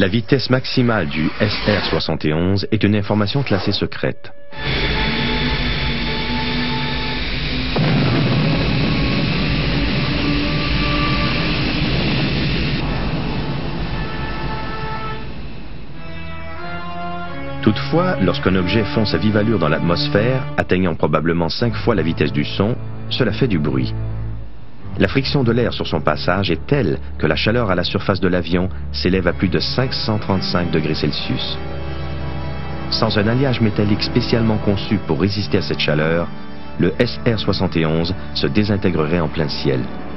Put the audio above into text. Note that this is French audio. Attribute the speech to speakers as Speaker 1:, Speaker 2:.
Speaker 1: La vitesse maximale du SR-71 est une information classée secrète. Toutefois, lorsqu'un objet fonce à vive allure dans l'atmosphère, atteignant probablement 5 fois la vitesse du son, cela fait du bruit. La friction de l'air sur son passage est telle que la chaleur à la surface de l'avion s'élève à plus de 535 degrés Celsius. Sans un alliage métallique spécialement conçu pour résister à cette chaleur, le SR-71 se désintégrerait en plein ciel.